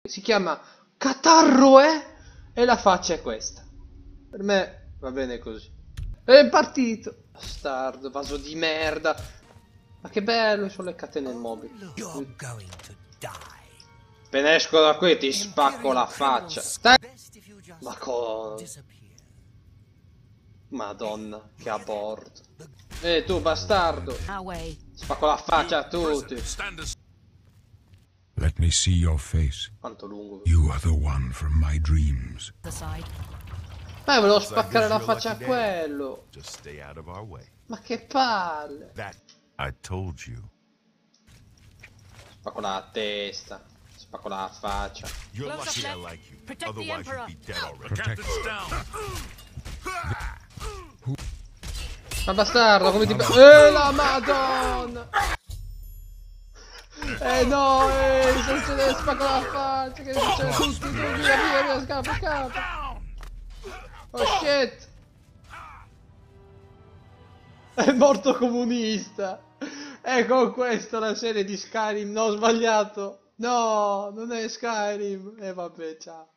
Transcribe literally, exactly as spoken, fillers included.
Si chiama Catarro, eh? E la faccia è questa. Per me va bene così. È partito. Bastardo, vaso di merda. Ma che bello, sono le catene mobili. Appena esco da qui ti spacco la faccia. Stai... Ma cosa? Madonna, che aborto. Ehi tu bastardo. Spacco la faccia a tutti. Let me see your face. Quanto lungo. You are the one from my dreams. Ma volevo spaccare la faccia a quello. Ma che palle. I told you. Spacco la testa. Spacco la faccia. You're lucky I like you. Otherwise you'd be dead already. Protect. Ma bastardo, come ti... Eh, la madonna! Eh no, eh, mi succede, spacco la faccia, che succede tutti, via, via, via, scappa, scappa! Oh shit! È morto comunista! E con questo la serie di Skyrim, no, ho sbagliato! No, non è Skyrim! E eh, vabbè, ciao!